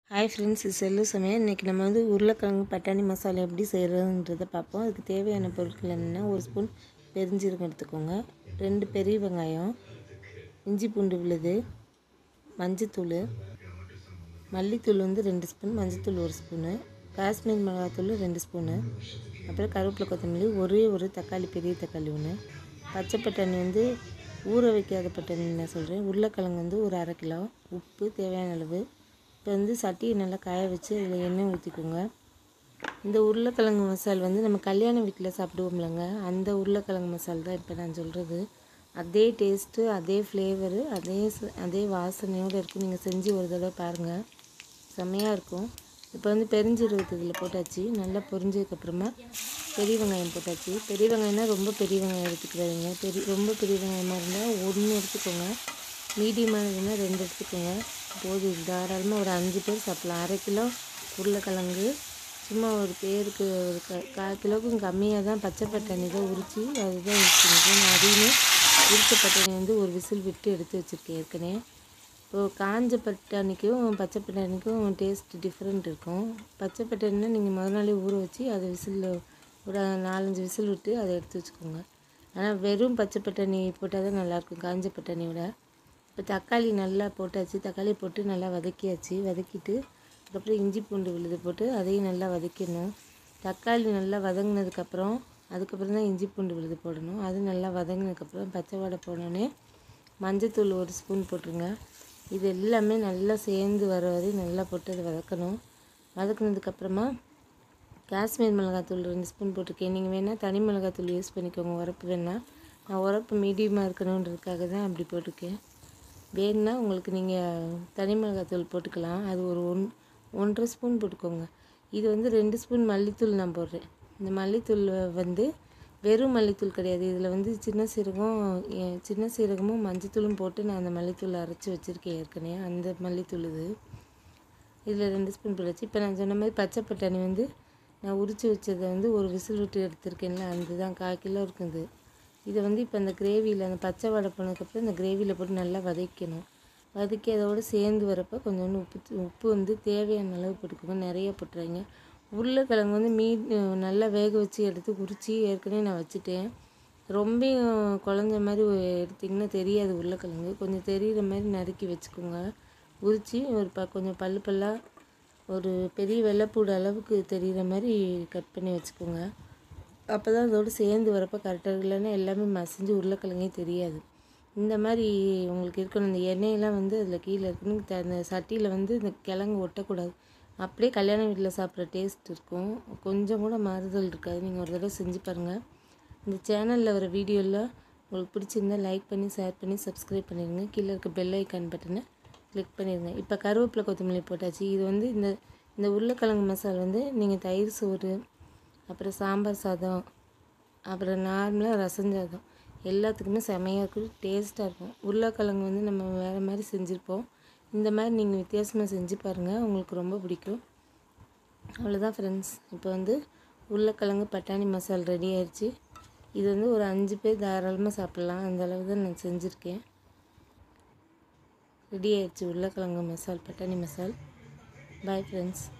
Hi friends, இது cell சமையல். இன்றைக்கி நம்ம வந்து உருளைக்கிழங்கு பட்டாணி மசாலா எப்படி செய்கிறதுன்றதை பார்ப்போம். அதுக்கு தேவையான பொருட்கள் என்னென்னா, ஒரு ஸ்பூன் பெருஞ்சீரகம் எடுத்துக்கோங்க, 2 பெரிய வெங்காயம், இஞ்சி பூண்டு விழுது, மஞ்சத்தூள், மல்லித்தூள் வந்து 2 ஸ்பூன், மஞ்சத்தூள் 1 ஸ்பூனு, காஷ்மீர் மிளகாத்தூள் 2 ஸ்பூனு, அப்புறம் கருவேப்பிலை, கொத்தமல்லி, ஒரே ஒரு தக்காளி, பெரிய தக்காளி 1, பச்சை பட்டாணி வந்து ஊற வைக்காத பட்டாணி நான் சொல்கிறேன். உருளைக்கிழங்கு வந்து ஒரு 1/2 கிலோ, உப்பு தேவையான அளவு. இப்போ வந்து சட்டியை நல்லா காய வச்சு அதில் எண்ணெய் ஊற்றிக்கோங்க. இந்த உருளைக்கிழங்கு மசால் வந்து நம்ம கல்யாண வீட்டில் சாப்பிடுவோம்லங்க, அந்த உருளைக்கிழங்கு மசால் தான் இப்போ நான் சொல்கிறது. அதே டேஸ்ட்டு, அதே ஃப்ளேவரு, அதே வாசனையோடு இருக்கும். நீங்கள் செஞ்சு ஒரு தடவை பாருங்கள், செம்மையாக இருக்கும். இப்போ வந்து பெருஞ்சீரகத்தை இதில் போட்டாச்சு. நல்லா பொரிஞ்சதுக்கப்புறமா பெரிய வெங்காயம் போட்டாச்சு. பெரிய வெங்காயம்னா ரொம்ப பெரிய வெங்காயம் எடுத்துக்கிறாதீங்க. ரொம்ப பெரிய வெங்காயமாக இருந்தால் 1 எடுத்துக்கோங்க, மீடியமானதுன்னா 2 எடுத்துக்கோங்க. போதும், தாராளமாக ஒரு 5 பேர் சாப்பிட்லாம். 1/2 கிலோ உருளைக்கிழங்கு சும்மா ஒரு பேருக்கு ஒரு 1/4 கிலோவுக்கும் கம்மியாக தான் பச்சை பட்டாணி தான் உரித்து அதுதான் யூஸ் பண்ணிக்கேன். நான் அதையுமே உரித்த பட்டாணி வந்து ஒரு விசில் விட்டு எடுத்து வச்சுருக்கேன் ஏற்கனவே. இப்போது காஞ்ச பட்டாணிக்கும் பச்சை பட்டாணிக்கும் டேஸ்ட் டிஃப்ரெண்ட் இருக்கும். பச்சை பட்டாணினா நீங்கள் முதல் நாளே ஊற வச்சு அதை விசிலில் ஒரு 4-5 விசில் விட்டு அதை எடுத்து வச்சுக்கோங்க. ஆனால் வெறும் பச்சை பட்டாணி போட்டால் தான் நல்லாயிருக்கும் காஞ்ச பட்டாணியோட. இப்போ தக்காளி நல்லா போட்டாச்சு. தக்காளி போட்டு நல்லா வதக்கியாச்சு. வதக்கிட்டு அதுக்கப்புறம் இஞ்சி பூண்டு விழுது போட்டு அதையும் நல்லா வதக்கிடணும். தக்காளி நல்லா வதங்கினதுக்கப்புறம் அதுக்கப்புறம் தான் இஞ்சி பூண்டு விழுது போடணும். அது நல்லா வதங்கினதுக்கப்புறம் பச்சை வாடை போனோடனே மஞ்சத்தூள் 1 ஸ்பூன் போட்டுருங்க. இது எல்லாமே நல்லா சேர்ந்து வர வரை நல்லா போட்டு அதை வதக்கணும். வதக்கினதுக்கப்புறமா காஷ்மீர் மிளகாத்தூள் 2 ஸ்பூன் போட்டிருக்கேன். நீங்கள் வேணால் தனி மிளகாத்தூள் யூஸ் பண்ணிக்கோங்க, உரப்பு வேணால். நான் உரப்பு மீடியமாக இருக்கணுன்றதுக்காக தான் அப்படி போட்டிருக்கேன். வேணுன்னா உங்களுக்கு நீங்கள் தனி மிளகாத்தூள் போட்டுக்கலாம். அது ஒரு 1.5 ஸ்பூன் போட்டுக்கோங்க. இது வந்து 2 ஸ்பூன் மல்லித்தூள் நான் போடுறேன். இந்த மல்லித்தூள் வந்து வெறும் மல்லித்தூள் கிடையாது. இதில் வந்து சின்ன சீரகமும் மஞ்சத்தூளும் போட்டு நான் அந்த மல்லித்தூள் அரைச்சி வச்சுருக்கேன் ஏற்கனவே. அந்த மல்லித்தூள் இதில் 2 ஸ்பூன் போட்டாச்சு. இப்போ நான் சொன்ன மாதிரி பச்சை பட்டாணி வந்து நான் உரித்து வச்சதை வந்து ஒரு விசில் விட்டு எடுத்துருக்கேன்ல, அதுதான் 1/4 கிலோ இருக்குது. இதை வந்து இப்போ அந்த கிரேவியில் அந்த பச்சை வடை போனதுக்கப்புறம் இந்த கிரேவியில் போட்டு நல்லா வதக்கணும். வதக்கி அதோடு சேர்ந்து வரப்போ கொஞ்சோண்டு உப்பு வந்து தேவையான அளவு போட்டுக்கோங்க, நிறைய போட்டுறாங்க. உருளைக்கிழங்கு வந்து நல்லா வேக வச்சு எடுத்து உரித்து ஏற்கனவே நான் வச்சுட்டேன். ரொம்ப குழஞ்ச மாதிரி எடுத்திங்கன்னா தெரியாது. உருளைக்கிழங்கு கொஞ்சம் தெரிகிற மாதிரி நறுக்கி வச்சுக்கோங்க. உரித்து ஒரு கொஞ்சம் பல்லாக ஒரு பெரிய வெள்ளைப்பூடு அளவுக்கு தெரிகிற மாதிரி கட் பண்ணி வச்சுக்கோங்க. அப்போ தான் அதோடு சேர்ந்து வரப்போ கரெக்டாக, இல்லைன்னா எல்லாமே மசிஞ்சு உருளைக்கிழங்கே தெரியாது. இந்த மாதிரி உங்களுக்கு இருக்கணும். இந்த எண்ணெயெல்லாம் வந்து அதில் கீழே இருக்கணும். அந்த சட்டியில் வந்து இந்த கிழங்கு ஒட்டக்கூடாது. அப்படியே கல்யாண வீட்டில் சாப்பிட்ற டேஸ்ட் இருக்கும். கொஞ்சம் கூட மாறுதல் இருக்காது. நீங்கள் ஒரு தடவை செஞ்சு பாருங்கள். இந்த சேனலில் வர வீடியோவில் உங்களுக்கு பிடிச்சிருந்தால் லைக் பண்ணி, ஷேர் பண்ணி, சப்ஸ்கிரைப் பண்ணிடுங்க. கீழே இருக்க பெல் ஐக்கான் பட்டனை கிளிக் பண்ணிடுங்க. இப்போ கருவேப்பிலை, கொத்தமல்லி போட்டாச்சு. இது வந்து இந்த உருளைக்கிழங்கு மசாலா வந்து நீங்கள் தயிர் சோறு, அப்புறம் சாம்பார் சாதம், அப்புறம் நார்மலாக ரசஞ்சாதம் எல்லாத்துக்குமே செமையாக இருக்கும், டேஸ்ட்டாக இருக்கும். உருளைக்கிழங்கு வந்து நம்ம வேறு மாதிரி செஞ்சுருப்போம். இந்த மாதிரி நீங்கள் வித்தியாசமாக செஞ்சு பாருங்கள், உங்களுக்கு ரொம்ப பிடிக்கும். அவ்வளோதான் ஃப்ரெண்ட்ஸ். இப்போ வந்து உருளைக்கிழங்கு பட்டாணி மசால் ரெடி ஆயிடுச்சு. இது வந்து ஒரு 5 பேர் தாராளமாக சாப்பிட்லாம், அந்த அளவு தான் நான் செஞ்சுருக்கேன். ரெடி ஆயிடுச்சு உருளைக்கிழங்கு மசால், பட்டாணி மசால். Bye friends.